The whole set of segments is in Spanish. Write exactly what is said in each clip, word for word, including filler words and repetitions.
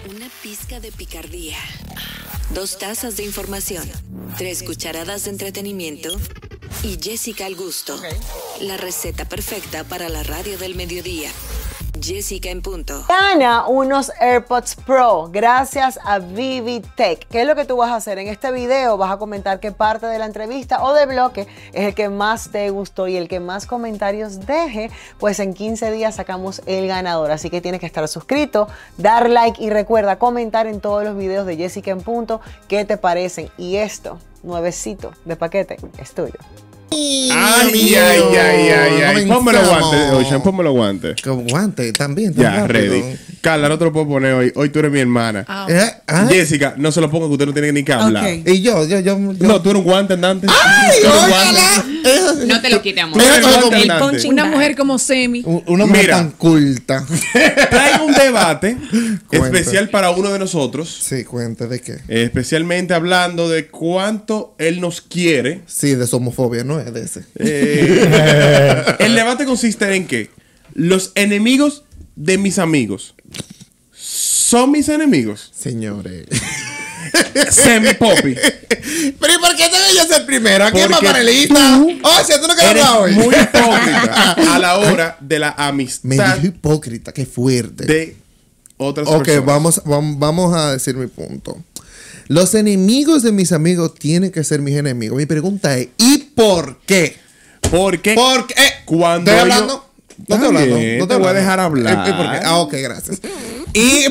Una pizca de picardía. Dos tazas de información. Tres cucharadas de entretenimiento. Y Jessica al gusto. Okay. La receta perfecta para la radio del mediodía. Jessica en punto. Gana unos AirPods Pro gracias a ViviTech. ¿Qué es lo que tú vas a hacer? En este video vas a comentar qué parte de la entrevista o de bloque es el que más te gustó y el que más comentarios deje, pues en quince días sacamos el ganador. Así que tienes que estar suscrito, dar like y recuerda comentar en todos los videos de Jessica en punto qué te parecen. Y esto, nuevecito de paquete, es tuyo. Ay, ay, ay, ay, ay. Ponme los guantes, Ocean, ponme los guantes. Con guantes, también. Ya, ready. Carla, no te lo puedo poner hoy. Hoy tú eres mi hermana. Ah, okay. ¿Eh? ¿Ah? Jessica, no se lo ponga que usted no tiene ni que hablar. Okay. Y yo, yo, yo, yo. No, tú eres un guante andante. ¡Ay, ojalá! No te lo quite, amor. Una mujer como Semi. Una mujer Mira, tan culta. Traigo un debate especial para uno de nosotros. Sí, cuente de qué. Especialmente hablando de cuánto él nos quiere. Sí, de su homofobia, ¿no? De ese. Eh, el debate consiste en que los enemigos de mis amigos son mis enemigos. Señores. Semi Poppy. Pero ¿y por qué tengo yo ser primero? ¿Aquí es más panelista? Oh, si tú no quieres hablar hoy. Muy hipócrita a la hora de la amistad. Me dijo hipócrita, qué fuerte. De otras Ok, personas. vamos, vamos, vamos a decir mi punto. Los enemigos de mis amigos tienen que ser mis enemigos. Mi pregunta es, ¿y por qué? Porque Porque eh, cuando ¿estoy hablando? Yo, no estoy hablando. Bien, no te voy a dejar hablar. ¿Y, y por qué? Ah, ok, gracias. ¿Y,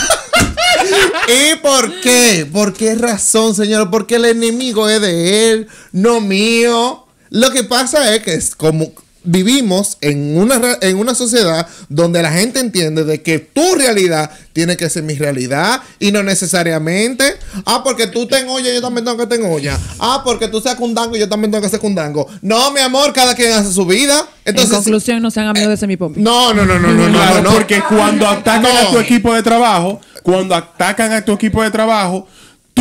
¿Y por qué? ¿Por qué razón, señor? Porque el enemigo es de él, no mío. Lo que pasa es que es como... Vivimos en una, en una sociedad donde la gente entiende de que tu realidad tiene que ser mi realidad y no necesariamente, ah, porque tú ten olla, yo también tengo que tener olla. Ah, porque tú seas cundango, yo también tengo que ser cundango. No, mi amor, cada quien hace su vida. Entonces, en conclusión, no sean amigos eh, de Semipopi. No, no, no, no, no, claro, no, no. Porque cuando atacan no. a tu equipo de trabajo, cuando atacan a tu equipo de trabajo, tú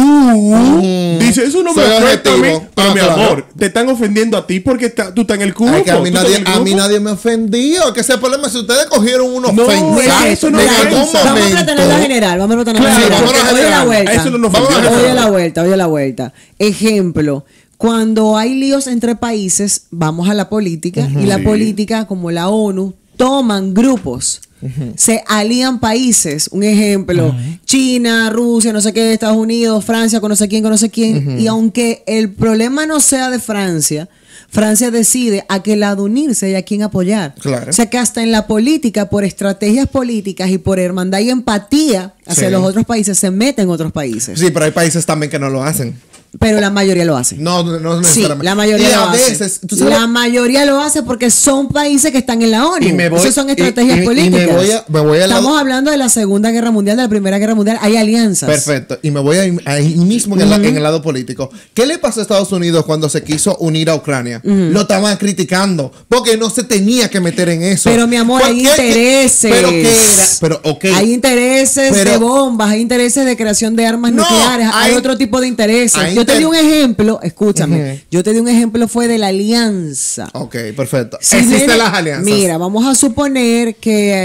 mm, dices, eso no me afecta a mí. Pero ah, mi claro. amor, te están ofendiendo a ti porque está, tú estás en el grupo. Ay, que a, mí nadie, a mí nadie me ofendió. Que ese problema, si ustedes cogieron una no, ofensa, eso no en algún momento. Vamos a tratar la general. Vamos a tratar la general. Oye la vuelta. Eso no nos oye la vuelta, oye la vuelta. Ejemplo. Cuando hay líos entre países, vamos a la política. Uh-huh. Y la sí. política, como la ONU, toman grupos. Uh-huh. Se alían países, un ejemplo, uh-huh. China, Rusia, no sé qué, Estados Unidos, Francia, con no sé quién, con no sé quién. Uh-huh. Y aunque el problema no sea de Francia, Francia decide a qué lado unirse y a quién apoyar. Claro. O sea que hasta en la política, por estrategias políticas y por hermandad y empatía hacia sí. los otros países, se meten otros países. Sí, pero hay países también que no lo hacen. Pero la mayoría lo hace. No, no, no Sí, necesariamente. la mayoría y lo a hace. Veces, ¿tú sabes? La mayoría lo hace porque son países que están en la ONU. Y me voy, Esas son estrategias y, y, políticas. Y me voy a, me voy a Estamos lado... hablando de la Segunda Guerra Mundial, de la Primera Guerra Mundial. Hay alianzas. Perfecto. Y me voy a, ahí mismo en, uh-huh. el, en el lado político. ¿Qué le pasó a Estados Unidos cuando se quiso unir a Ucrania? Uh-huh. Lo estaban criticando porque no se tenía que meter en eso. Pero mi amor, hay intereses. ¿Pero qué era? Pero, okay. Hay intereses pero, de bombas, hay intereses de creación de armas no, nucleares, hay, hay otro tipo de intereses. Yo inter... te di un ejemplo. Escúchame, uh-huh. yo te di un ejemplo, fue de la alianza. Ok, perfecto. Si Existen viene, las alianzas. Mira, vamos a suponer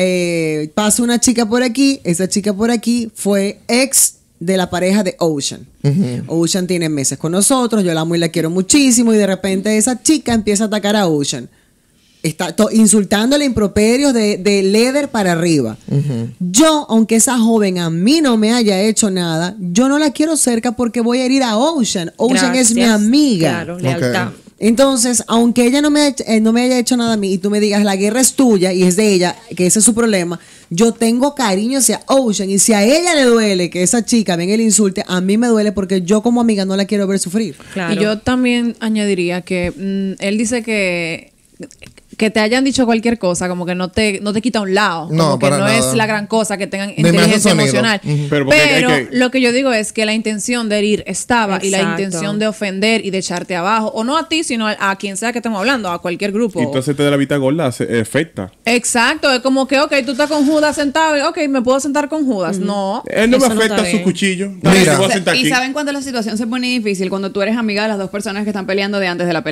que eh, pasa una chica por aquí, esa chica por aquí fue ex de la pareja de Ocean. Uh-huh. Ocean tiene meses con nosotros, yo la amo y la quiero muchísimo y de repente esa chica empieza a atacar a Ocean. Está to- insultándole improperios de, de leather para arriba. Uh-huh. Yo, aunque esa joven a mí no me haya hecho nada, yo no la quiero cerca porque voy a herir a Ocean. Ocean Gracias. Es mi amiga. Claro, lealtad. Okay. Entonces, aunque ella no me, eh, no me haya hecho nada a mí y tú me digas la guerra es tuya y es de ella, que ese es su problema, yo tengo cariño hacia Ocean y si a ella le duele que esa chica venga y le insulte, a mí me duele porque yo como amiga no la quiero ver sufrir. Claro. Y yo también añadiría que mmm, él dice que que te hayan dicho cualquier cosa, como que no te, no te quita a un lado. No, como que para no nada. es la gran cosa que tengan De inteligencia emocional. Uh-huh. Pero, Pero que... lo que yo digo es que la intención de herir estaba Exacto. y la intención de ofender y de echarte abajo, o no a ti, sino a, a quien sea que estemos hablando, a cualquier grupo. Y entonces te de la vista gorda se afecta. Exacto, es como que, ok, tú estás con Judas sentado y, ok, ¿me puedo sentar con Judas? Uh-huh. No. Él no me afecta no su cuchillo. Mira. Y, ¿saben cuándo la situación se pone difícil? Cuando tú eres amiga de las dos personas que están peleando de antes de la pelea.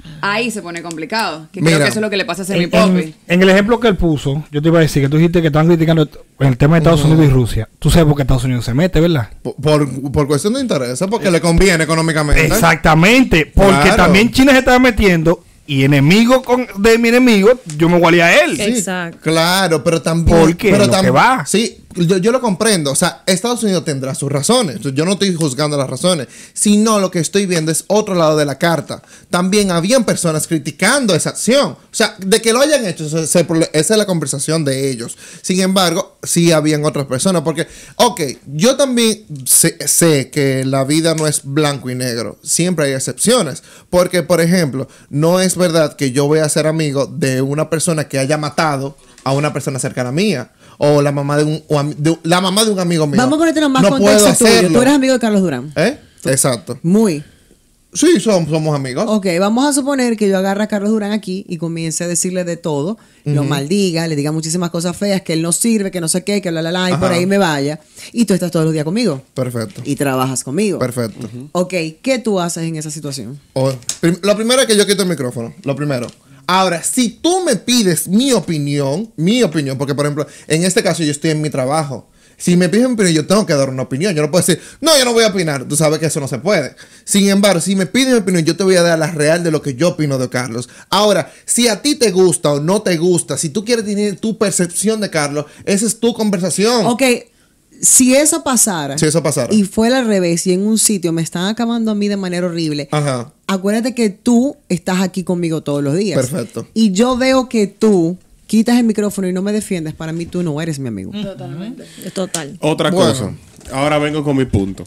ahí se pone complicado. Que Mira, creo que eso es lo que le pasa a Semi En, Poppy. en- en el ejemplo que él puso, yo te iba a decir que tú dijiste que estaban criticando en el tema de Estados Unidos y Rusia. Tú sabes por qué Estados Unidos se mete, ¿verdad? Por, por, por cuestión de interés, porque le conviene económicamente. Exactamente, porque Claro. también China se estaba metiendo y enemigo con, de mi enemigo, yo me guardé a él. Sí. Exacto. Claro, pero también. Porque pero lo que va. Sí, yo, yo lo comprendo. O sea, Estados Unidos tendrá sus razones. Entonces, yo no estoy juzgando las razones. Sino lo que estoy viendo es otro lado de la carta. También habían personas criticando esa acción. O sea, de que lo hayan hecho, ese- ese prole- esa es la conversación de ellos. Sin embargo, sí habían otras personas. Porque, ok, yo también sé, sé que la vida no es blanco y negro. Siempre hay excepciones. Porque, por ejemplo, no es verdad que yo voy a ser amigo de una persona que haya matado a una persona cercana mía. O la mamá de un, o am- de- la mamá de un amigo mío. Vamos a ponernos más no contexto puedo tuyo. hacerlo. Tú eres amigo de Carlos Durán. ¿Eh? Exacto. Muy. Sí, somos, somos amigos. Ok, vamos a suponer que yo agarre a Carlos Durán aquí y comience a decirle de todo, lo maldiga, le diga muchísimas cosas feas, que él no sirve, que no sé qué, que bla, bla, bla, y por Ajá. ahí me vaya. Y tú estás todos los días conmigo. Perfecto. Y trabajas conmigo. Perfecto. Ok, ¿qué tú haces en esa situación? O- prim- lo primero es que yo quito el micrófono. Lo primero. Ahora, si tú me pides mi opinión, mi opinión, porque por ejemplo, en este caso yo estoy en mi trabajo. Si me piden mi opinión, yo tengo que dar una opinión. Yo no puedo decir, no, yo no voy a opinar. Tú sabes que eso no se puede. Sin embargo, si me piden mi opinión, yo te voy a dar la real de lo que yo opino de Carlos. Ahora, si a ti te gusta o no te gusta, si tú quieres tener tu percepción de Carlos, esa es tu conversación. Ok, si eso pasara. Si eso pasara. Y fuera al revés y en un sitio me están acabando a mí de manera horrible. Ajá. Acuérdate que tú estás aquí conmigo todos los días. Perfecto. Y yo veo que tú quitas el micrófono y no me defiendes. Para mí tú no eres mi amigo. Totalmente. Total. Otra Bueno. cosa. Ahora vengo con mi punto.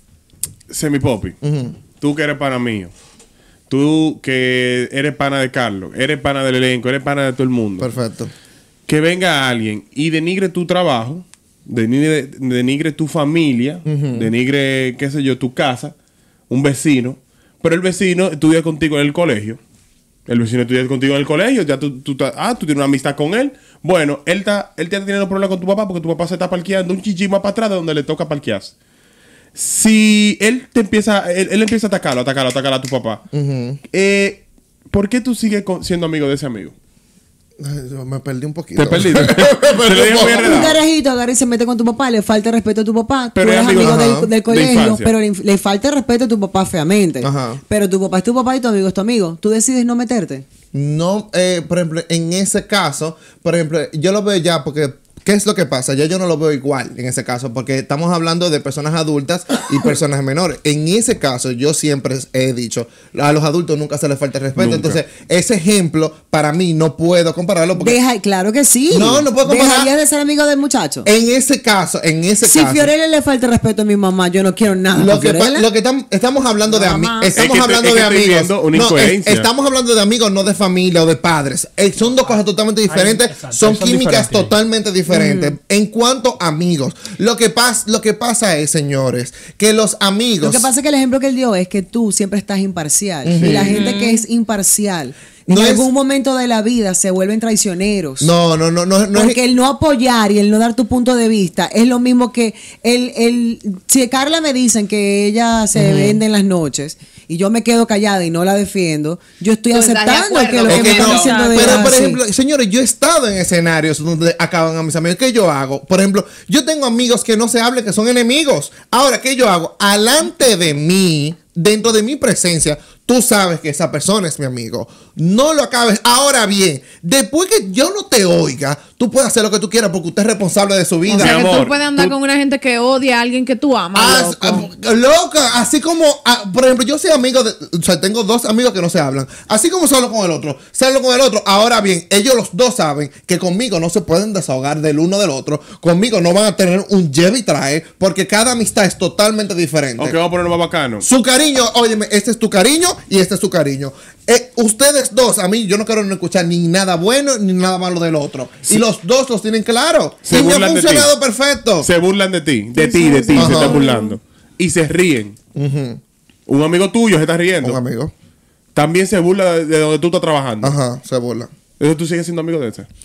Semi Poppy. Tú que eres pana mío. Tú que eres pana de Carlos. Eres pana del elenco. Eres pana de todo el mundo. Perfecto. Que venga alguien y denigre tu trabajo. Denigre, denigre tu familia. Denigre, qué sé yo, tu casa. Un vecino. Pero el vecino estudia contigo en el colegio. El vecino estudia contigo en el colegio. Ya tú, tú, ta- ah, tú tienes una amistad con él. Bueno, él está, él está teniendo problemas con tu papá porque tu papá se está parqueando un chichi más para atrás de donde le toca parquearse. Si él te empieza, él, él empieza a atacarlo, atacarlo, atacarlo a tu papá. eh, ¿Por qué tú sigues con- siendo amigo de ese amigo? Ay, yo me perdí un poquito. Te perdiste. Te lo dije muy Un enredado. carajito agarra y se mete con tu papá, le falta el respeto a tu papá. Pero tú es eres amigo, amigo, ajá, del, del de colegio, infancia. pero le, le falta el respeto a tu papá feamente. Ajá. Pero tu papá es tu papá y tu amigo es tu amigo. Tú decides no meterte. No, eh, por ejemplo, en ese caso, por ejemplo, yo lo veo ya porque, ¿qué es lo que pasa? Ya yo no lo veo igual en ese caso, porque estamos hablando de personas adultas y personas menores. En ese caso, yo siempre he dicho, a los adultos nunca se les falta el respeto. Nunca. Entonces, ese ejemplo, para mí, no puedo compararlo porque Deja, claro que sí. No, no puedo comparar. ¿Dejarías de ser amigo del muchacho? en ese caso, en ese Si caso... Fiorella le falta el respeto a mi mamá, yo no quiero nada Lo con que, pa- Fiorella. lo que tam- estamos hablando de amigos, mamá. estamos Es que te- hablando es que de estoy amigos. viendo una No, es- incoherencia. estamos hablando de amigos, no de familia o de padres. Eh, son dos cosas totalmente diferentes. exacto, son son químicas diferentes. totalmente diferentes. En cuanto a amigos, lo que pasa, lo que pasa es, señores, que los amigos. Lo que pasa es que el ejemplo que él dio es que tú siempre estás imparcial. Y la gente que es imparcial, en No es- algún momento de la vida se vuelven traicioneros. No, no, no, no, no es- Porque el no apoyar y el no dar tu punto de vista es lo mismo que el, el si a Carla me dicen que ella se vende en las noches y yo me quedo callada y no la defiendo, yo estoy Tú estás de aceptando acuerdo que lo con que me que están no, diciendo de pero ella por es así. ejemplo, señores, yo he estado en escenarios donde acaban a mis amigos. ¿Qué yo hago? Por ejemplo, yo tengo amigos que no se hablen, que son enemigos. Ahora, ¿qué yo hago? Alante de mí, dentro de mi presencia, tú sabes que esa persona es mi amigo. No lo acabes. Ahora bien, después que yo no te oiga, tú puedes hacer lo que tú quieras porque usted es responsable de su vida. O sea, Mi que amor, tú puedes andar tú- con una gente que odia a alguien que tú amas. Ah, loco. ah, loca, así como, ah, por ejemplo, yo soy amigo de, o sea, tengo dos amigos que no se hablan, así como se hablo con el otro, se hablo con el otro. Ahora bien, ellos los dos saben que conmigo no se pueden desahogar del uno del otro, conmigo no van a tener un lleve y trae, porque cada amistad es totalmente diferente. Ok, vamos a ponerlo más bacano. Su cariño, óyeme, este es tu cariño y este es tu cariño. Eh, ustedes dos, a mí, yo no quiero no escuchar ni nada bueno ni nada malo del otro. Y los dos los tienen claro. Se y me ha burlan de ti. funcionado perfecto. Se burlan de ti, de ti, de ti, Ajá. se están burlando. Y se ríen. Un amigo tuyo se está riendo. Un amigo. También se burla de, de donde tú estás trabajando. Ajá, se burla. Entonces tú sigues siendo amigo de ese.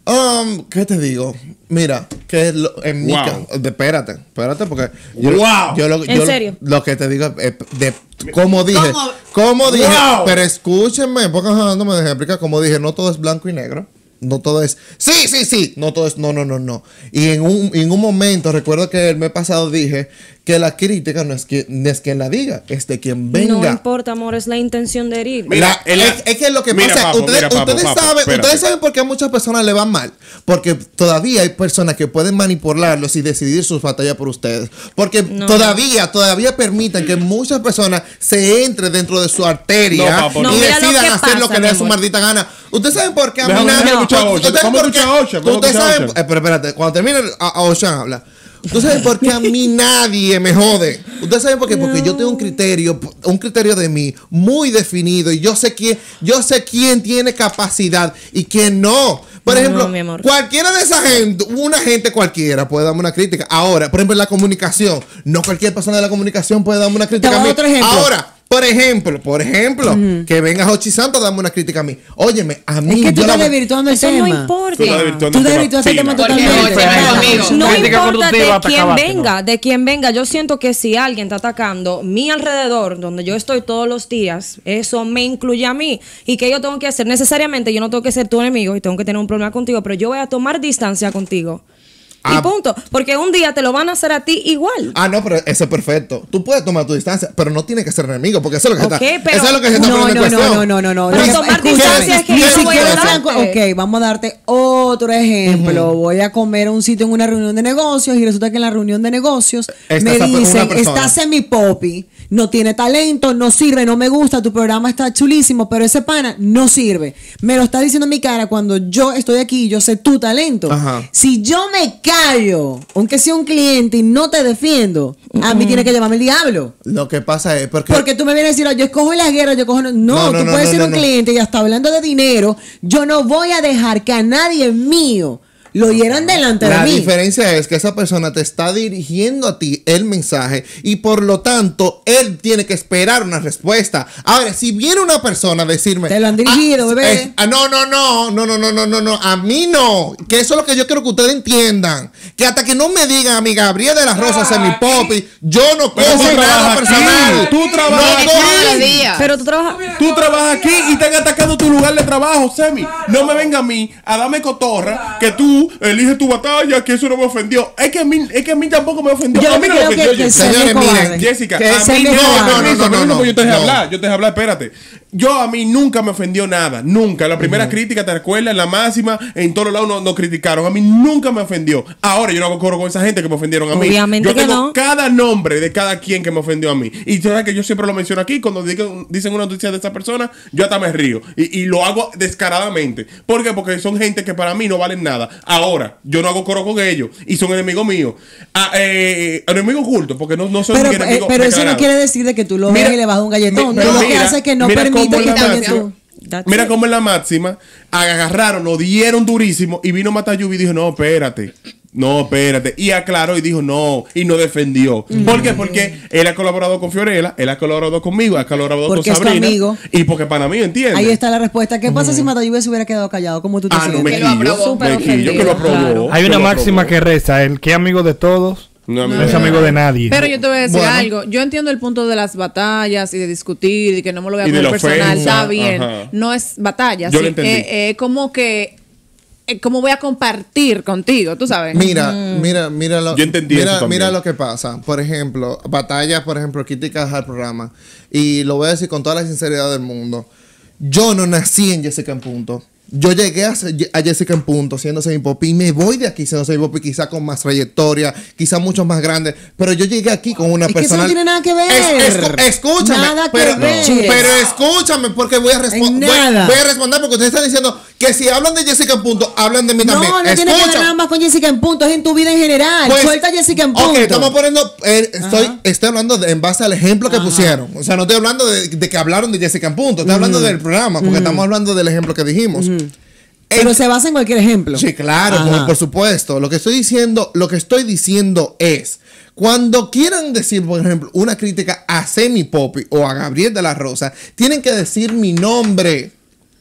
Um, ¿Qué te digo? Mira, que lo, en mi Wow. caso, espérate, espérate, porque yo, Wow. yo, lo, ¿En yo serio? lo que te digo es de cómo dije, ¿Cómo? cómo dije, Wow. pero escúchenme, porque ajá, no me dejen explicar, como dije, no todo es blanco y negro. No todo es, sí, sí, sí, no todo es, no, no, no, no. Y en un, en un momento, recuerdo que el mes pasado dije que la crítica no es, que, no es quien la diga, es de quien venga. No importa, amor, es la intención de herir. Mira, La- el- es, es que lo que mira, pasa, papo, ustedes, mira, papo, ustedes papo, saben, espérate. ustedes saben por qué a muchas personas le van mal, porque todavía hay personas que pueden manipularlos y decidir sus batallas por ustedes, porque No. todavía, todavía permiten que muchas personas se entren dentro de su arteria No, papo, y no. No, mira lo decidan que hacer pasa, lo que mi les dé su amor. maldita gana. Ustedes saben por qué a mí Déjame nadie- escuchar a Ocean. ustedes saben Vamos a por qué- escuchar a Ocean, vamos a ustedes escuchar a saben, Ocean. eh, pero espérate, cuando termine a, a Ocean habla. ¿Tú sabes por qué a mí nadie me jode? ¿Ustedes saben por qué? Porque yo tengo un criterio, un criterio de mí muy definido y yo sé quién, yo sé quién tiene capacidad y quién no. Por No, ejemplo, no, mi amor. cualquiera de esa gente, una gente cualquiera puede darme una crítica. Ahora, por ejemplo, en la comunicación, no cualquier persona de la comunicación puede darme una crítica Te a voy a mí. dar otro ejemplo. Ahora, por ejemplo, por ejemplo, que venga Jochi Santos a darme una crítica a mí. Óyeme, a mí Es que tú yo la- estás desvirtuando el Eso no tema. importa. Tú estás desvirtuando Tú el tema desvirtuaste el tema fino. Porque totalmente. Oye, Claro. amigo. No Crítica importa de constructiva, quién ataca venga, básico. de quién venga. Yo siento que si alguien está atacando mi alrededor, donde yo estoy todos los días, eso me incluye a mí. ¿Y que yo tengo que hacer? Necesariamente yo no tengo que ser tu enemigo y tengo que tener un problema contigo, pero yo voy a tomar distancia contigo. Ah. Y punto. Porque un día te lo van a hacer a ti igual. Ah, no, pero eso es perfecto. Tú puedes tomar tu distancia, pero no tienes que ser enemigo, porque eso es lo que Ok, se está, pero- eso es lo que se está No, poniendo en no, cuestión. no, no, no, no. Pero Lo que- tomar escúchame, distancia es que ni yo no voy a siquiera se dan hablarte. cu- Ok, vamos a darte otro ejemplo. Voy a comer a un sitio en una reunión de negocios y resulta que en la reunión de negocios Está me esa per- una dicen, persona. está semi-popi, no tiene talento, no sirve, no me gusta, tu programa está chulísimo, pero ese pana no sirve. Me lo está diciendo en mi cara cuando yo estoy aquí y yo sé tu talento. Ajá. Si yo me callo, aunque sea un cliente y no te defiendo, a mí tiene que llamarme el diablo. Lo que pasa es porque, Porque tú me vienes a decir, "Oh, yo escojo las guerras, yo cojo... No, No, no, tú no, puedes no, ser no, un no. cliente y hasta hablando de dinero, yo no voy a dejar que a nadie mío lo hieran delante la de mí. diferencia es que esa persona te está dirigiendo a ti el mensaje y por lo tanto él tiene que esperar una respuesta. Ahora, si viene una persona a decirme, Te lo han dirigido, ah, bebé. es- ah, no, no, no, no, no, no, no, no, no, a mí no. Que eso es lo que yo quiero que ustedes entiendan. Que hasta que no me digan a mi Gabriel de las Rosas en mi popi, yo no Pero cojo tú nada trabajas personal. aquí, tú trabajas No aquí. cojo- Todos los días. Pero tú trabajas. Tú trabajas aquí y están atacando tu lugar de trabajo, Semi. No me venga a mí a darme cotorra que tú eliges tu batalla, que eso no me ofendió. Es que a mí, es que a mí tampoco me ofendió. Yo a mí no me creo ofendió. que, que Jessica. Semi es Señores, miren, cobarde. Jessica, Que a Semi mí es no, cobarde. no, no, no, no, no, no, yo te dejé no. hablar, yo te dejé hablar, espérate. Yo a mí nunca me ofendió nada, nunca. La primera crítica, te recuerdas, en la máxima, en todos lados nos no criticaron. A mí nunca me ofendió. Ahora yo no hago coro con esa gente que me ofendieron a mí. Obviamente yo que tengo no. cada nombre de cada quien que me ofendió a mí. Y tú sabes que yo siempre lo menciono aquí, cuando digan- dicen una noticia de esa persona, yo hasta me río. Y, y lo hago descaradamente. ¿Por qué? Porque son gente que para mí no valen nada. Ahora, yo no hago coro con ellos. Y son enemigos míos. Ah, eh, enemigos ocultos, porque no, no son Pero, mis eh, enemigos pero eso no declarados. quiere decir de que tú lo Mira, veas y le vas a dar un galletón. mi- Tú lo que mira, haces es que no mira permite cómo que la también máxima- tú... That's Mira it. cómo en la máxima agarraron, nos dieron durísimo y vino Matayubi y dijo, no, espérate. No, espérate. Y aclaró y dijo no. Y no defendió. ¿Por qué? Porque él ha colaborado con Fiorella, él ha colaborado conmigo, ha colaborado Porque con es tu Sabrina. amigo. Y porque para mí, ¿entiendes? Ahí está la respuesta. ¿Qué pasa si Matayubi se hubiera quedado callado? ¿Cómo tú te Ah, no, me sientes? Que lo quillo. aprobó. Me Súper quillo, que lo aprobó. ofendido, Hay que una lo máxima aprobó. que reza, el que es amigo de todos No, no es amigo de nadie. Pero yo te voy a decir Bueno. algo. Yo entiendo el punto de las batallas y de discutir y que no me lo voy a Y de poner la personal. ofensa, Está bien. ajá. No es batalla. Yo sí. lo entendí. Eh, eh, como que. eh, ¿Cómo voy a compartir contigo? Tú sabes. Mira, mira, mira lo, Yo entendí mira, eso también. mira lo que pasa. Por ejemplo, batallas, por ejemplo, críticas al programa. Y lo voy a decir con toda la sinceridad del mundo. Yo no nací en Jessica en Punto. Yo llegué a, ser- a Jessica en Punto siendo semi-pop y me voy de aquí siendo semi-pop y quizá con más trayectoria, quizá mucho más grande. Pero yo llegué aquí con una Es que eso persona. no tiene nada que ver. escúchame. Nada que pero, ver. pero escúchame porque voy a, respo- En voy, nada. voy a responder porque ustedes están diciendo que si hablan de Jessica en Punto, hablan de mí también. No, no tiene que ver Escucha. nada más con Jessica en punto, es en tu vida en general. Pues, Suelta a Jessica en punto. Ok, estamos poniendo. eh, estoy, estoy hablando de- en base al ejemplo que pusieron. O sea, no estoy hablando de, de que hablaron de Jessica en Punto. Estoy hablando del programa, porque estamos hablando del ejemplo que dijimos. Pero se basa en cualquier ejemplo. Sí, claro, Ajá. por, por supuesto. Lo que estoy diciendo, lo que estoy diciendo es, cuando quieran decir, por ejemplo, una crítica a Semi Poppy o a Gabriel de la Rosa, tienen que decir mi nombre.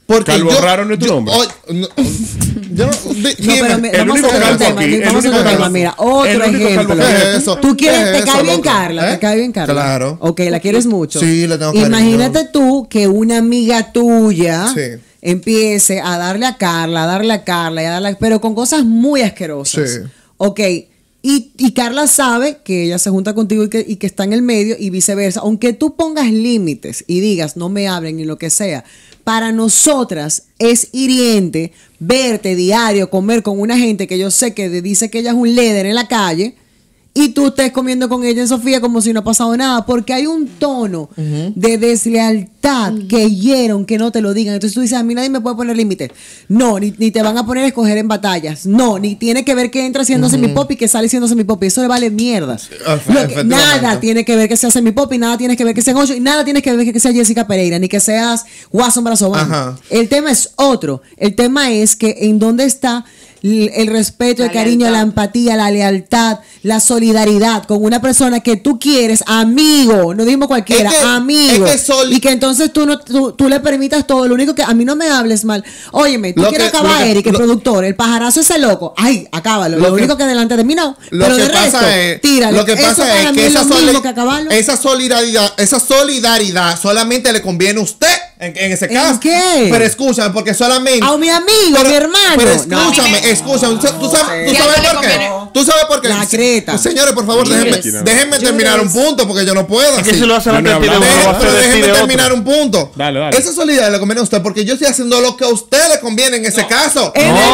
Porque Calvo yo, Raro no es tu yo- nombre. oh, no, yo no- di- No, dime, pero mi- el vamos único a otro calvo tema, aquí, mi- el vamos a único otro tema. calvo. Mira, otro El único calvo ejemplo. que es eso. ¿Tú quieres, ¿Qué te es cae eso, bien loco? Carla? ¿Eh? ¿Te cae bien Carla? Claro. Ok, la quieres mucho. Sí, le tengo cariño. Imagínate tú que una amiga tuya Sí. empiece a darle a Carla, a darle a Carla, y a darle a- pero con cosas muy asquerosas. Sí. Ok. Y, y Carla sabe que ella se junta contigo y que, y que está en el medio y viceversa. Aunque tú pongas límites y digas no me hablen ni lo que sea, para nosotras es hiriente verte diario comer con una gente que yo sé que dice que ella es un líder en la calle y tú estés comiendo con ella en Sofía como si no ha pasado nada, porque hay un tono de deslealtad que hieron que no te lo digan. Entonces tú dices, a mí nadie me puede poner límites. No, ni, ni te van a poner a escoger en batallas. No, ni tiene que ver que entra siendo semi-pop y que sale siendo semi-pop. Eso le vale mierda. Efe- Lo que- efectivamente. nada tiene que ver que sea semi-pop y nada tiene que ver que sea Ocho y nada tiene que ver que sea Jessica Pereira, ni que seas Watson Brazován. Ajá. El tema es otro. El tema es que en dónde está l- el respeto, el La cariño, lealtad. la empatía, la lealtad, la solidaridad con una persona que tú quieres, amigo, no dijimos cualquiera, Es que- amigo. es que sol- y que entonces tú no tú, tú le permitas todo. Lo único que a mí no me hables mal. Óyeme, tú Lo quieres que- acabar lo a que- Eric, el lo- productor, el pajarazo ese loco. Ay, acábalo. Lo, Lo que- único que delante de mí no. Lo Pero que de pasa resto, es, tírale. lo que Eso pasa para es mí que es esa, lo mismo soli- que acabarlo. esa solidaridad, esa solidaridad solamente le conviene a usted en, en ese ¿En caso. qué? Pero escúchame, porque solamente A mi amigo, pero, mi hermano. Pero No. escúchame, escúchame. ¿Tú, tú sabes, tú Si sabes algo le por qué? conviene. ¿Tú sabes por qué? La creta. Pues, señores, por favor, déjenme, Yes. déjenme terminar un punto porque yo no puedo. Es que así. si lo hace Yo la no he mentira, hablado. uno lo va a Pero hacer de ti déjenme de terminar otro. un punto. Dale, dale. Esa solidaridad le conviene a usted porque yo estoy haciendo lo que a usted le conviene en ese caso. ¡El Es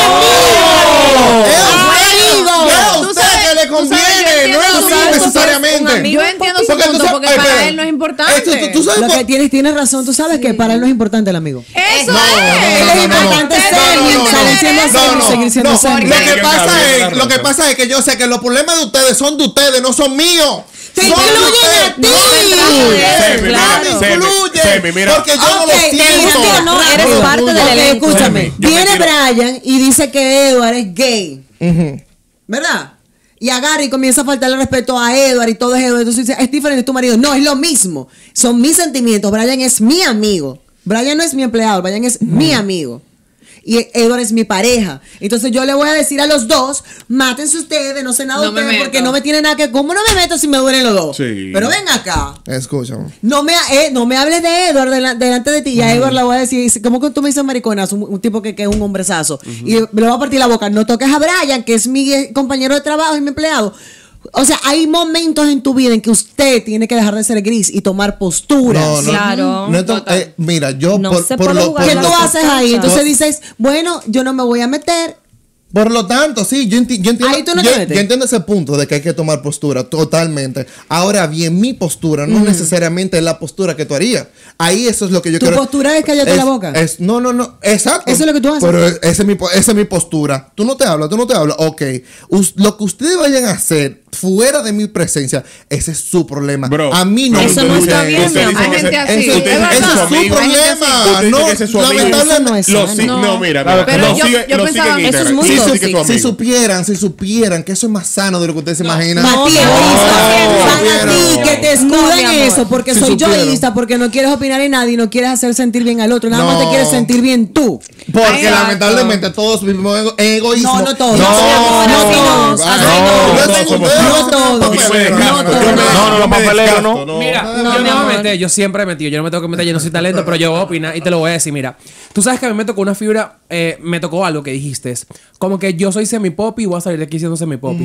amigo! a Tú usted sabes- que le tú sabes, conviene, yo no es a entiendo mí su punto, necesariamente. un amigo. Yo entiendo su Porque tú punto sabes- porque ay, para espera. él no es importante. Esto, tú- tú sabes Lo por- que tienes, tienes razón, tú sabes que para él no es importante el amigo. Eso No, es. no, no, Él no, es no, no, importante no, ser, no, no, no, salen siendo no, ser, no, seguir siendo no. ser. Lo que Porque- pasa Gabriel, es, lo que Gabriel. pasa es que yo sé que los problemas de ustedes son de ustedes, no son míos. Te Son de incluyen ustedes. a ti. Semi, mira, Claro. No me Semi, incluye. Semi, mira. Porque yo no Ok, lo te siento. guste o no, eres Rápido. parte del Ok, elenco. escúchame. Semi, yo me Viene quiero- Brian y dice que Edward es gay. ¿Verdad? Y agarra y comienza a faltarle respeto a Edward y todo es Edward. Entonces dice, es diferente, es tu marido. No, es lo mismo. Son mis sentimientos. Brian es mi amigo. Brian no es mi empleado, Brian es mi amigo. Y Edward es mi pareja. Entonces yo le voy a decir a los dos, mátense ustedes, no sé nada de No me ustedes porque meto. no me tiene nada que... ¿Cómo no me meto si me duelen los dos? Sí. Pero ven acá. Escúchame. No me, eh, no me hables de Edward dela- delante de ti. Y a Edward le voy a decir, ¿cómo que tú me dices mariconas? Un, un tipo que, que es un hombrezazo. Y le voy a partir la boca. No toques a Brian, que es mi eh, compañero de trabajo y mi empleado. O sea, hay momentos en tu vida en que usted tiene que dejar de ser gris y tomar posturas. No, no. Claro. No, esto- eh, mira, yo No por, se por puede lo, jugar por ¿Qué lo- tú haces ahí? Entonces por- dices, bueno, yo no me voy a meter. Por lo tanto, sí, yo, enti- yo entiendo, Ahí tú no yo, te metes. yo entiendo ese punto de que hay que tomar postura, totalmente. Ahora bien, mi postura no necesariamente es la postura que tú harías. Ahí eso es lo que yo Tu quiero. postura es cállate es- la boca. es- no, no, no, exacto. Eso es lo que tú haces. Pero es- esa es mi, po- esa es mi postura. Tú no te hablas, tú no te hablas. Ok. Us- lo que ustedes vayan a hacer fuera de mi presencia, ese es su problema. Bro, a mí no pero me Eso no usted está dice- bien, usted mi dice amor. que Hay gente ese- así, ese- es usted dice verdad. que Ese es su amigo. problema. Usted dice No, que ese es su amigo. lamentablemente. Eso no es Lo sano. si- No. no, mira, Claro, mira, pero lo yo- sigue, yo lo pensaba- sigue en eso es Instagram. muy Sí, sí, tóxico. que es su Si amigo. supieran, si supieran que eso es más sano de lo que ustedes se imaginan. Mati, No, egoísta. no, Para supieran. ti que te escuda No, en mi amor. eso, porque Si soy supieran. yoísta, porque no quieres opinar en nadie y no quieres hacer sentir bien al otro, nada más No. te quieres sentir bien tú. Porque Exacto. lamentablemente todos vivimos ego- en egoísmo. No, no todos. No, No, no, no, todos. no, Ah, no, no, no, ustedes- como- ustedes no hacen todos. papelero, Yo me desgasto, No, yo me- no, yo no, me no, papelero, desgasto, no. Mira, No, yo mi me voy a amor. meter, yo siempre he metido, yo no me tengo que meter, yo no soy talento, pero yo voy a opinar y te lo voy a decir, mira, tú sabes que a mí me tocó una fibra, eh, me tocó algo que dijiste, como que yo soy semi-popi y voy a salir de aquí siendo semi-popi.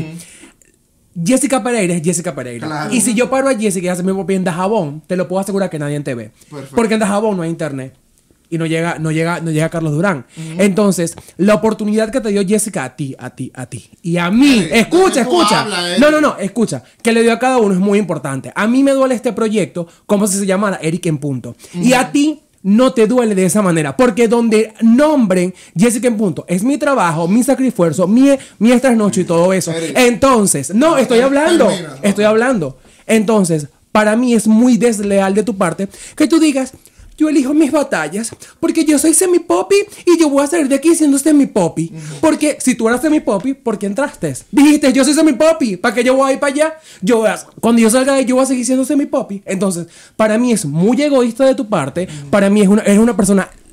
Jessica Pereira es Jessica Pereira. Claro. Y si yo paro a Jessica y hace mi popi en Dajabón, te lo puedo asegurar que nadie te ve. Perfecto. Porque en Dajabón no hay internet. Y no llega, no llega, no llega Carlos Durán. Entonces, la oportunidad que te dio Jessica a ti, a ti, a ti. Y a mí, Ey, escucha, ¿de qué tú escucha. hablas, eh? No, no, no, escucha. Que le dio a cada uno es muy importante. A mí me duele este proyecto como si se llamara Eric en punto. Y a ti no te duele de esa manera. Porque donde nombren Jessica en punto es mi trabajo, mi sacrificio, mi, mi trasnocho y todo eso. Eric. Entonces, no, estoy hablando. Termina. Estoy hablando. Entonces, para mí es muy desleal de tu parte que tú digas, yo elijo mis batallas porque yo soy semi-poppy y yo voy a salir de aquí siendo semi-poppy. Porque si tú eras semi-poppy, ¿por qué entraste? Dijiste, yo soy semi-poppy, ¿para qué yo voy a ir para allá? Yo voy a- cuando yo salga de ahí, yo voy a seguir siendo semi-poppy. Entonces, para mí es muy egoísta de tu parte. Para mí es una, eres una persona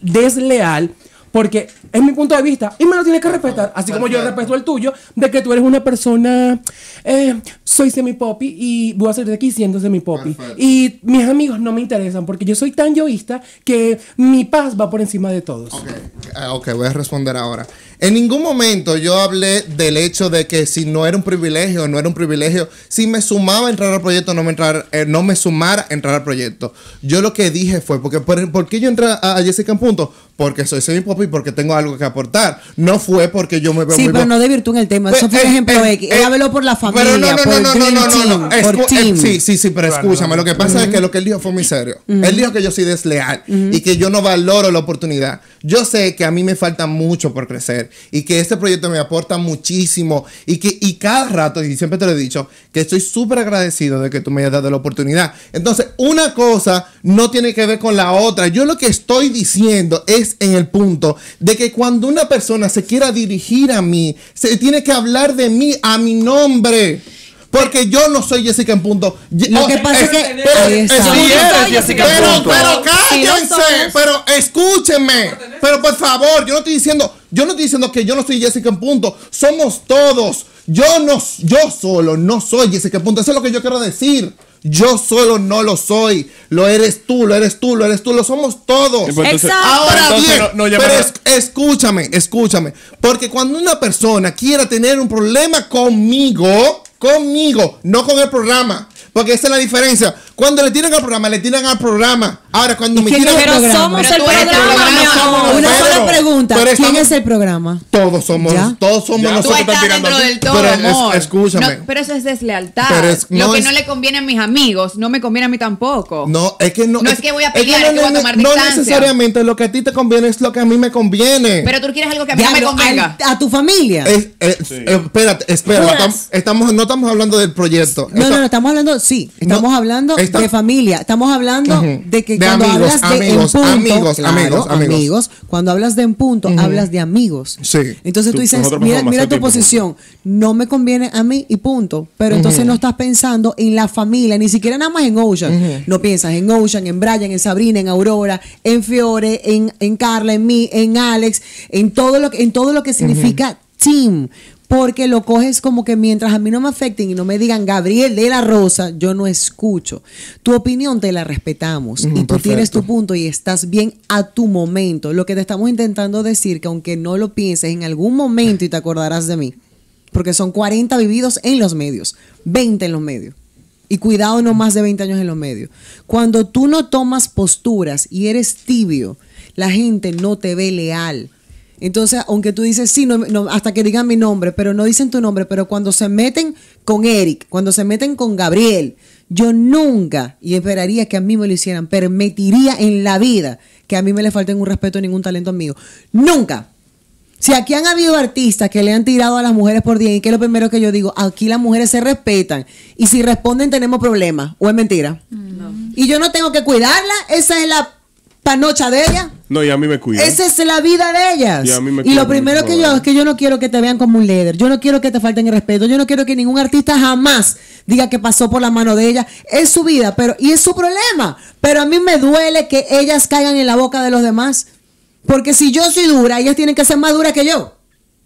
desleal. Porque es mi punto de vista y me lo tienes que respetar. Así como yo respeto el tuyo, de que tú eres una persona, eh, soy semi-popi y voy a ser de aquí siendo semi-popi. Y mis amigos no me interesan porque yo soy tan yoísta que mi paz va por encima de todos. Ok, uh, ok, voy a responder ahora. En ningún momento yo hablé del hecho de que si no era un privilegio, no era un privilegio. Si me sumaba a entrar al proyecto, no me, entrar, eh, no me sumara a entrar al proyecto. Yo lo que dije fue, porque, ¿por, ¿por qué yo entré a, a Jessica en punto? Porque soy semi-pop y porque tengo algo que aportar. No fue porque yo me veo sí, muy... Sí, pero no de virtud en el tema. Eso fue un ejemplo X. Él habló por la familia, pero no, no, por no, el no, no, no, team, no, no. por Escu team. eh, sí, sí, sí, pero Claro, escúchame. no. Lo que pasa Uh-huh. es que lo que él dijo fue muy serio. Uh-huh. Él dijo que yo soy desleal Uh-huh. y que yo no valoro la oportunidad. Yo sé que a mí me falta mucho por crecer y que este proyecto me aporta muchísimo y que y cada rato, y siempre te lo he dicho, que estoy súper agradecido de que tú me hayas dado la oportunidad. Entonces, una cosa no tiene que ver con la otra. Yo lo que estoy diciendo es en el punto de que cuando una persona se quiera dirigir a mí, se tiene que hablar de mí a mi nombre. Porque yo no soy Jessica en punto. Lo que pasa es que Pero, ahí está. es- Sí eres Jessica en pero, punto. pero Sí, lo cállense, somos. pero escúchenme. Pero por favor, yo no estoy diciendo, yo no estoy diciendo que yo no soy Jessica en punto. Somos todos. Yo no, yo solo no soy Jessica en punto. Eso es lo que yo quiero decir. Yo solo no lo soy. Lo eres tú, lo eres tú, lo eres tú, lo somos todos. Y pues entonces- Exacto. Ahora entonces bien, no- no llama pero a- es- escúchame, escúchame. Porque cuando una persona quiera tener un problema conmigo, conmigo, no con el programa. Porque esa es la diferencia. Cuando le tiran al programa, le tiran al programa. Ahora, cuando ¿Y me quién tiran es al el Pero programa? somos Pero el tú eres programa, programa, mi amor. somos- Una Pero- sola pregunta. pero ¿Quién estamos- es el programa? Todos somos, ¿Ya? todos somos Ya. Tú nosotros. estás tirando dentro aquí. del todo, Pero es- amor. escúchame. No, pero eso es deslealtad. Pero es- Lo no que es- no le conviene a mis amigos, no me conviene a mí tampoco. No, es que no. No es que voy a pelear, no es que voy a ne- tomar no distancia. necesariamente lo que a ti te conviene es lo que a mí me conviene. Pero tú quieres algo que a mí no me Diablo, convenga. al- a tu familia. Es- es- eh, espérate, espera. Juras. Estamos, estamos- no estamos hablando del proyecto. No, Esto- no, no, estamos hablando, sí, estamos No, hablando está- de familia, estamos hablando Ujú. de que De cuando amigos, hablas de amigos, en punto, amigos, claro, amigos, amigos. cuando hablas de en punto, hablas de amigos. Sí. Entonces tú Tú- dices, nosotros mira, pasamos mira más tu tiempo posición, no me conviene a mí y punto, pero entonces no estás pensando en la familia, ni siquiera nada más en Ocean, no piensas en Ocean, en Brian, en Sabrina, en Aurora, en Fiore, en, en Carla, en mí, en Alex, en todo lo que, en todo lo que significa team. Porque lo coges como que mientras a mí no me afecten y no me digan Gabriel de la Rosa, yo no escucho. Tu opinión te la respetamos Ujú, y tú perfecto. tienes tu punto y estás bien a tu momento. Lo que te estamos intentando decir, que aunque no lo pienses en algún momento y te acordarás de mí, porque son cuarenta vividos en los medios, veinte en los medios. Y cuidado, no más de veinte años en los medios. Cuando tú no tomas posturas y eres tibio, la gente no te ve leal. Entonces, aunque tú dices, sí, no, no, hasta que digan mi nombre, pero no dicen tu nombre, pero cuando se meten con Eric, cuando se meten con Gabriel, yo nunca, y esperaría que a mí me lo hicieran, permitiría en la vida que a mí me le falten un respeto a ningún talento mío. Nunca. Si aquí han habido artistas que le han tirado a las mujeres por día, y que es lo primero que yo digo, aquí las mujeres se respetan, y si responden tenemos problemas, o es mentira. No. Y yo no tengo que cuidarla, esa es la panocha de ella. No, y a mí me cuida. Esa es la vida de ellas. Y a mí me Y cuida lo primero mucho, que yo ¿verdad? es que yo no quiero que te vean como un líder. Yo no quiero que te falten el respeto. Yo no quiero que ningún artista jamás diga que pasó por la mano de ella. Es su vida, pero y es su problema. Pero a mí me duele que ellas caigan en la boca de los demás. Porque si yo soy dura, ellas tienen que ser más duras que yo.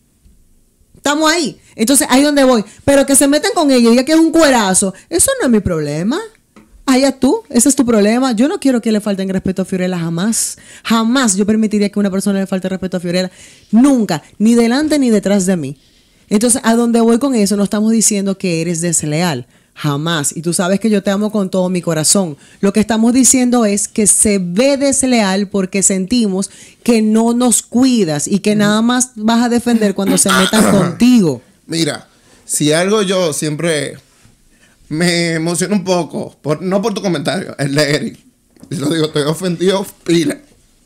Estamos ahí. Entonces, ahí es donde voy. Pero que se meten con ella y diga que es un cuerazo, eso no es mi problema. Allá tú, ese es tu problema. Yo no quiero que le falten respeto a Fiorella jamás. Jamás yo permitiría que una persona le falte respeto a Fiorella. Nunca. Ni delante ni detrás de mí. Entonces, a donde voy con eso, no estamos diciendo que eres desleal. Jamás. Y tú sabes que yo te amo con todo mi corazón. Lo que estamos diciendo es que se ve desleal porque sentimos que no nos cuidas y que nada más vas a defender cuando se metan contigo. Mira, si algo yo siempre me emociona un poco, por, no por tu comentario, el de Eric. Y lo digo, estoy ofendido, pila.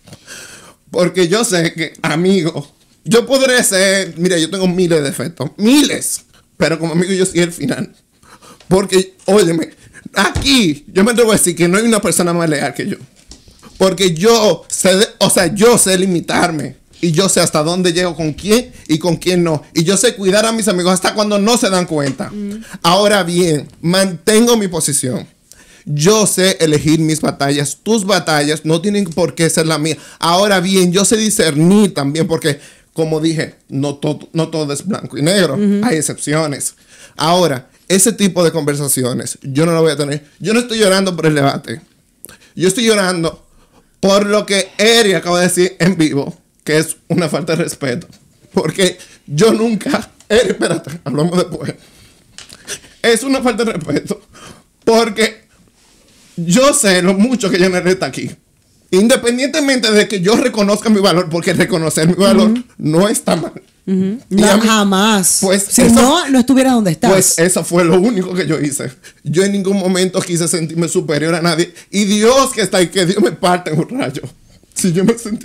Porque yo sé que, amigo, yo podré ser, mira, yo tengo miles de defectos, miles, pero como amigo yo soy el final. Porque, óyeme, aquí yo me atrevo a decir que no hay una persona más leal que yo. Porque yo sé, de- o sea, yo sé limitarme. Y yo sé hasta dónde llego con quién y con quién no. Y yo sé cuidar a mis amigos hasta cuando no se dan cuenta. Mm. Ahora bien, mantengo mi posición. Yo sé elegir mis batallas. Tus batallas no tienen por qué ser la mía. Ahora bien, yo sé discernir también porque, como dije, no, to- no todo es blanco y negro. Uh-huh. Hay excepciones. Ahora, ese tipo de conversaciones, yo no lo voy a tener. Yo no estoy llorando por el debate. Yo estoy llorando por lo que Eri acaba de decir en vivo, que es una falta de respeto. Porque yo nunca... Eri, espérate, hablamos después. Es una falta de respeto. Porque yo sé lo mucho que Yanel está aquí. Independientemente de que yo reconozca mi valor, porque reconocer mi valor uh-huh. no está mal. Uh-huh. No, mí, jamás. Pues si eso, no, no estuviera donde estás. Pues eso fue lo único que yo hice. Yo en ningún momento quise sentirme superior a nadie. Y Dios que está ahí, que Dios me parte en un rayo. Si yo me sentí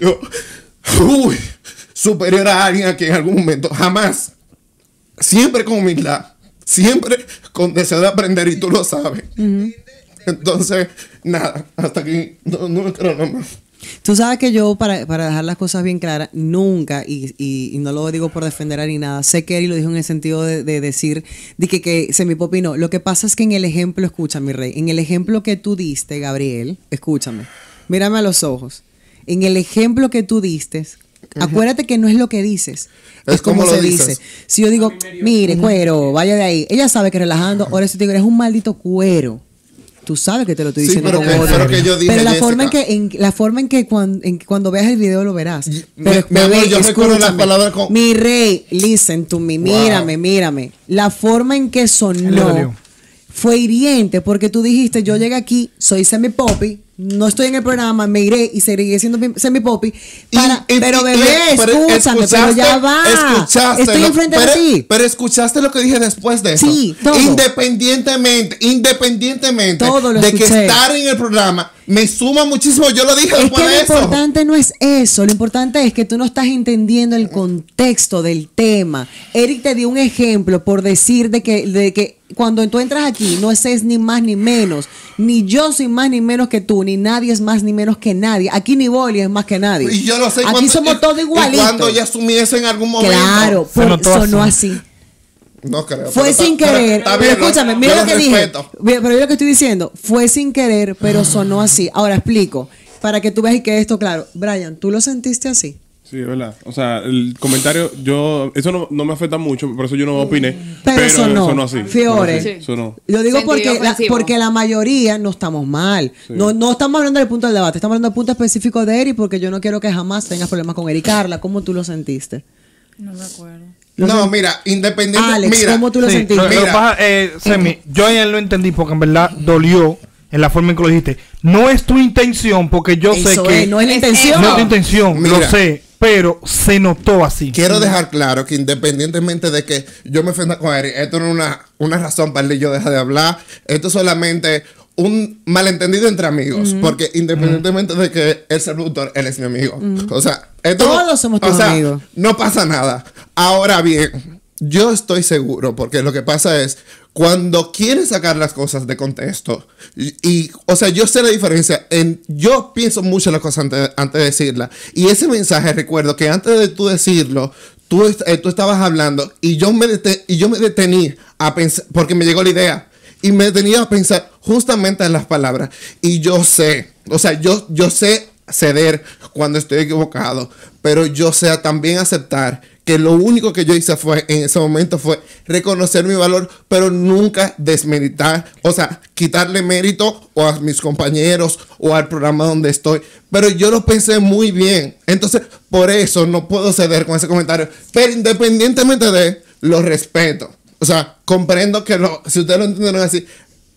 uy, superior a alguien aquí en algún momento, jamás. Siempre con humildad. Siempre con deseo de aprender y tú lo sabes. Uh-huh. Entonces, nada, hasta aquí no, no creo nada más. Tú sabes que yo, para, para dejar las cosas bien claras, nunca, y, y, y no lo digo por defender a ni nada, sé que Eri lo dijo en el sentido de, de decir de que, que semipopi no. Lo que pasa es que en el ejemplo, escucha mi rey, en el ejemplo que tú diste, Gabriel, escúchame, mírame a los ojos. En el ejemplo que tú diste, uh-huh. acuérdate que no es lo que dices, es, es como, como se dices. dice. Si yo digo, mire, uh-huh. cuero, vaya de ahí, ella sabe que relajando, ahora si te digo, eres un maldito cuero. Tú sabes que te lo estoy diciendo. Sí, pero, que, pero, que yo dije, pero la Jessica, forma en que en, la forma en que cuando, en, cuando veas el video lo verás. Pero, mi, bebé, amor, yo recuerdo las palabras con... Mi rey, listen to me, wow. mírame, mírame. La forma en que sonó fue hiriente porque tú dijiste, yo llegué aquí, soy semi-poppy, no estoy en el programa, me iré y seguiré siendo semi-poppy. Para, y, y, pero bebé, y, escúchame, pero ya va. Escuchaste. Estoy lo, enfrente pero, de ti. Pero escuchaste lo que dije después de eso. Sí, todo. Independientemente, independientemente todo lo de escuché. que estar en el programa me suma muchísimo. Yo lo dije es después que de lo eso. Lo importante no es eso. Lo importante es que tú no estás entendiendo el contexto del tema. Eric te dio un ejemplo por decir de que, de que cuando tú entras aquí no es ni más ni menos. Ni yo soy más ni menos que tú, ni nadie es más ni menos que nadie. Aquí ni Boli es más que nadie. Y yo lo sé. Aquí cuando, somos todos igualitos. Cuando ya asumí eso en algún momento. Claro, por, sonó así. así. No creo. Fue sin está, querer. Pero, pero bien, escúchame, no, mira lo que respeto. dije. Pero yo lo que estoy diciendo, fue sin querer, pero sonó así. Ahora explico, para que tú veas y quede esto claro. Brian, ¿tú lo sentiste así? Sí, es verdad. O sea, el comentario, yo, eso no, no me afecta mucho, por eso yo no opiné. Pero, pero sonó, sonó así. Fiore. Sí. Sonó. Yo digo porque la, porque la mayoría no estamos mal. Sí. No, no estamos hablando del punto del debate, estamos hablando del punto específico de Eri, porque yo no quiero que jamás tengas problemas con Eri. Carla, ¿cómo tú lo sentiste? No me acuerdo. No, mira, independiente. Alex, mira, ¿cómo tú lo sí, sentiste? Lo, lo pasa, eh, Semi, yo ya lo entendí porque en verdad dolió en la forma en que lo dijiste. No es tu intención, porque yo Eso sé que... Es, no es la intención. No es tu intención, mira, lo sé. Pero se notó así. Quiero dejar claro que independientemente de que yo me ofenda con Eric, esto no es una, una razón para el yo dejar de hablar. Esto es solamente un malentendido entre amigos. Uh-huh. Porque independientemente uh-huh. de que él es el productor, él es mi amigo. Uh-huh. O sea, esto todos no, somos tus o sea, amigos. No pasa nada. Ahora bien, yo estoy seguro, porque lo que pasa es, cuando quieres sacar las cosas de contexto, y, y o sea, yo sé la diferencia, en, yo pienso mucho las cosas antes, antes de decirla, y ese mensaje, recuerdo que antes de tú decirlo, tú, eh, tú estabas hablando, y yo me, deten, y yo me detení a pensar, porque me llegó la idea, y me detenía a pensar justamente en las palabras, y yo sé, o sea, yo, yo sé ceder cuando estoy equivocado, pero yo sé también aceptar que lo único que yo hice fue, en ese momento, fue reconocer mi valor, pero nunca desmeritar, o sea, quitarle mérito o a mis compañeros o al programa donde estoy. Pero yo lo pensé muy bien. Entonces, por eso no puedo ceder con ese comentario. Pero independientemente de, lo respeto. O sea, comprendo que lo, si ustedes lo entendieron así,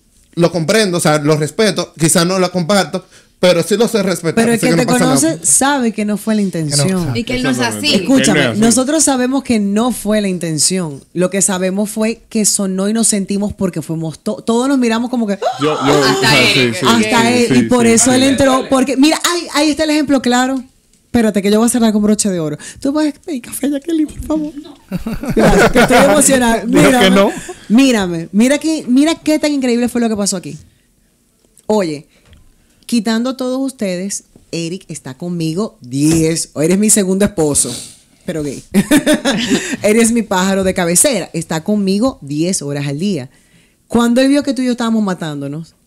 lo comprendo, o sea, lo respeto. Quizás no lo comparto, pero sí lo sé respetar. Pero el que, que te no conoce nada. sabe que no fue la intención. No, y que él no es así. Escúchame, no es así. Nosotros sabemos que no fue la intención. Lo que sabemos fue que sonó y nos sentimos porque fuimos to- todos nos miramos como que Yo, yo, Hasta o sea, él. sí, sí, hasta sí, él sí, y por sí, eso sí. él entró porque mira, ahí, ahí está el ejemplo claro. Espérate que yo voy a cerrar con broche de oro. Tú puedes pedir café, Jacqueline, por favor. Gracias, que estoy emocionada. Mírame, que no. mírame, mira que, mira qué tan increíble fue lo que pasó aquí. Oye, quitando a todos ustedes, Eric está conmigo diez. O eres mi segundo esposo, pero gay. Eres mi pájaro de cabecera. Está conmigo diez horas al día. Cuando él vio que tú y yo estábamos matándonos,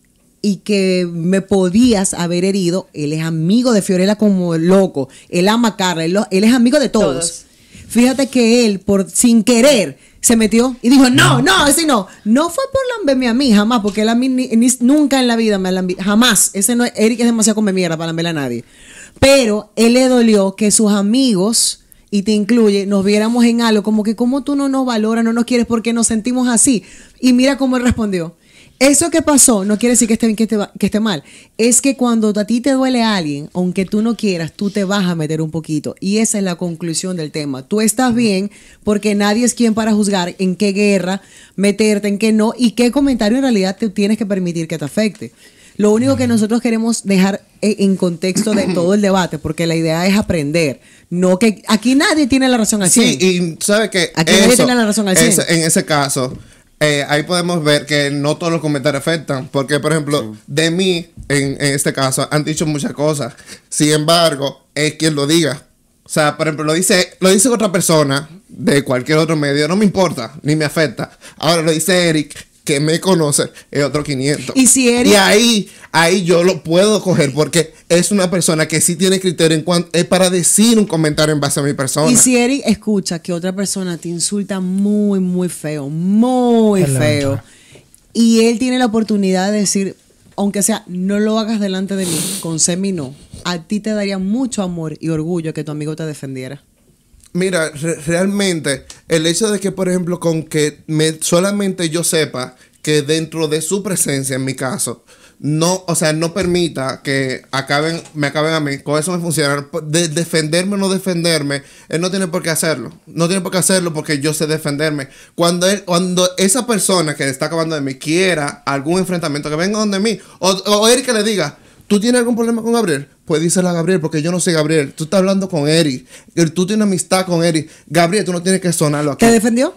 y que me podías haber herido. Él es amigo de Fiorella como loco. Él ama a Carla. Él, lo- él es amigo de todos. Todos. Fíjate que él, por sin querer, se metió y dijo, no, no, ese no. No fue por lamberme a mí, jamás, porque él a mí ni- ni- nunca en la vida me lambí. Jamás. Ese no, Eric es demasiado come mierda para lamberle a nadie. Pero él le dolió que sus amigos, y te incluye, nos viéramos en algo, como que como tú no nos valoras, no nos quieres, porque nos sentimos así. Y mira cómo él respondió. Eso que pasó no quiere decir que esté bien, que esté, que esté mal. Es que cuando a ti te duele a alguien, aunque tú no quieras, tú te vas a meter un poquito. Y esa es la conclusión del tema. Tú estás bien porque nadie es quien para juzgar en qué guerra meterte, en qué no, y qué comentario en realidad te tienes que permitir que te afecte. Lo único que nosotros queremos dejar e- en contexto de todo el debate, porque la idea es aprender. No que aquí nadie tiene la razón al cien. Sí, y sabe que Aquí nadie tiene la razón al cien. ese- en ese caso, eh, ahí podemos ver que no todos los comentarios afectan. Porque, por ejemplo, de mí, en, en este caso, han dicho muchas cosas. Sin embargo, es quien lo diga. O sea, por ejemplo, lo dice, lo dice otra persona de cualquier otro medio, no me importa, ni me afecta. Ahora lo dice Eric, que me conoce, es otro quinientos. Y si Eric- Y ahí, ahí yo lo puedo coger porque es una persona que sí tiene criterio en cuanto es para decir un comentario en base a mi persona. Y si Eric escucha que otra persona te insulta muy, muy feo, muy Él le va a feo, entrar. y él tiene la oportunidad de decir, aunque sea, no lo hagas delante de mí, con semi no, a ti te daría mucho amor y orgullo que tu amigo te defendiera. Mira, re- realmente, el hecho de que, por ejemplo, con que me, solamente yo sepa que dentro de su presencia, en mi caso, no, o sea, no permita que acaben, me acaben a mí, con eso me funciona. De defenderme o no defenderme, él no tiene por qué hacerlo. No tiene por qué hacerlo porque yo sé defenderme. Cuando él, cuando esa persona que está acabando de mí quiera algún enfrentamiento, que venga donde mí, o, o Eric que le diga, ¿tú tienes algún problema con Gabriel? Pues díselo a Gabriel, porque yo no soy Gabriel. Tú estás hablando con Eric. Tú tienes amistad con Eric. Gabriel, tú no tienes que sonarlo aquí. ¿Te defendió?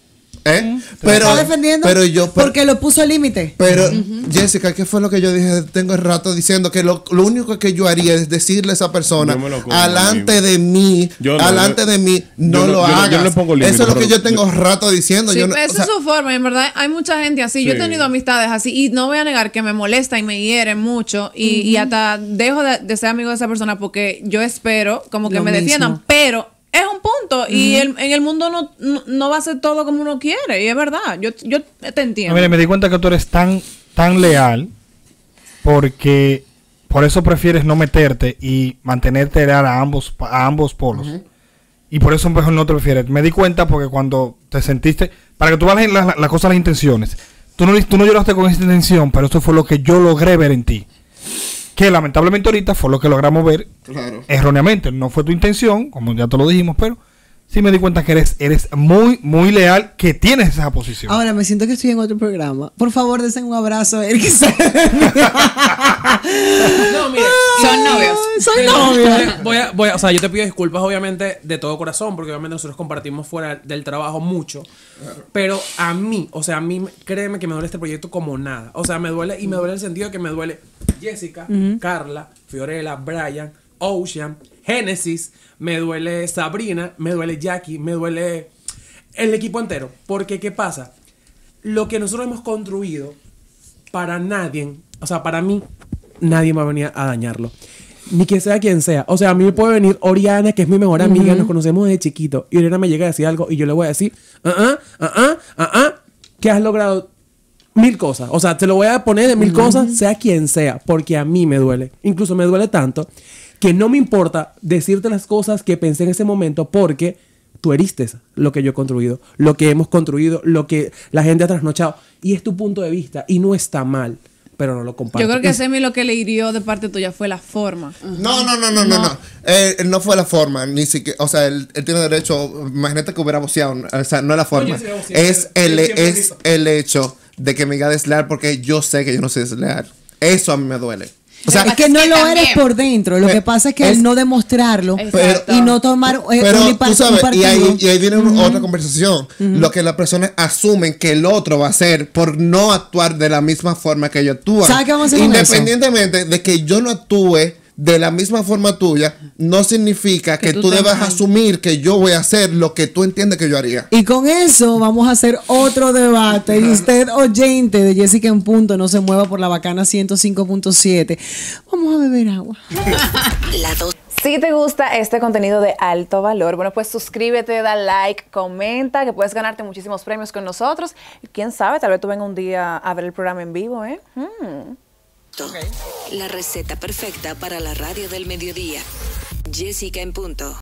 ¿Eh? ¿Te Pero, está defendiendo? pero yo... pero- Porque lo puso al límite. pero, Jessica, ¿qué fue lo que yo dije? Tengo el rato diciendo que lo, lo único que yo haría es decirle a esa persona, Yo me lo como, alante amigo. de mí, Yo no, alante yo- de mí, no yo no- lo yo no- hagas. yo no le pongo límite, Eso es lo que pero- yo tengo rato diciendo. Sí, yo no- pero esa o sea, es su forma, y en verdad hay mucha gente así. Yo he Sí. tenido amistades así y no voy a negar que me molesta y me hieren mucho y, y hasta dejo de, de ser amigo de esa persona porque yo espero como que Lo me mismo. defiendan, pero es un punto y el- en el mundo no, no, no va a ser todo como uno quiere y es verdad, yo, yo te entiendo. Mira, me di cuenta que tú eres tan, tan leal porque por eso prefieres no meterte y mantenerte leal a ambos, a ambos polos. Y por eso mejor no te prefieres. Me di cuenta porque cuando te sentiste, para que tú veas las la, la cosas, las intenciones, tú no, tú no lloraste con esa intención, pero eso fue lo que yo logré ver en ti. Que lamentablemente ahorita fue lo que logramos ver claro. erróneamente. No fue tu intención, como ya te lo dijimos, pero sí me di cuenta que eres, eres muy, muy leal, que tienes esa posición. Ahora me siento que estoy en otro programa. Por favor, desen un abrazo a Eric. No, mire. Son novios. Soy novia. Voy a, voy a, o sea, yo te pido disculpas, obviamente, de todo corazón, porque obviamente nosotros compartimos fuera del trabajo mucho. Pero a mí, o sea, a mí, créeme que me duele este proyecto como nada. O sea, me duele, y me duele en el sentido de que me duele Jessica, Carla, Fiorella, Brian, Ocean, Genesis, me duele Sabrina, me duele Jackie, me duele el equipo entero. Porque, ¿qué pasa? Lo que nosotros hemos construido, para nadie, o sea, para mí, nadie me va a venir a dañarlo. Ni que sea quien sea. O sea, a mí me puede venir Oriana, que es mi mejor amiga, nos conocemos desde chiquito, y Oriana me llega a decir algo y yo le voy a decir, ah, ah, ah, ah, ah, ah, que has logrado mil cosas. O sea, te lo voy a poner de mil cosas, sea quien sea, porque a mí me duele. Incluso me duele tanto que no me importa decirte las cosas que pensé en ese momento porque tú heriste lo que yo he construido, lo que hemos construido, lo que la gente ha trasnochado. Y es tu punto de vista y no está mal, pero no lo comparto. Yo creo que a Y- Semi lo que le hirió de parte tuya fue la forma. No, no, no, no, no, no. Eh, él no fue la forma, ni siquiera, o sea, él, él tiene derecho, imagínate que hubiera boceado, o sea, no es la forma. yo sí voy a vocear, Es él- el, él siempre es listo. el hecho de que me diga desleal porque yo sé que yo no soy desleal. Eso a mí me duele. O sea, es que no lo eres por dentro. Lo que pasa es que es- el no demostrarlo Exacto. y no tomar eh, pero un, tú un sabes, y partido. ahí, y ahí viene una- otra conversación. Lo que las personas asumen que el otro va a hacer por no actuar de la misma forma que ellos actúan. ¿Sabes qué vamos a hacer con eso? Independientemente de que yo no actúe de la misma forma tuya, no significa que, Que tú, tú te debas mal. asumir que yo voy a hacer lo que tú entiendes que yo haría. Y con eso vamos a hacer otro debate. Y usted, oyente de Jessica en Punto, no se mueva por la bacana ciento cinco punto siete. Vamos a beber agua. La dos. Si te gusta este contenido de alto valor, bueno, pues suscríbete, da like, comenta, que puedes ganarte muchísimos premios con nosotros. Y quién sabe, tal vez tú vengas un día a ver el programa en vivo, ¿eh? Hmm. La receta perfecta para la radio del mediodía. Jessica en Punto.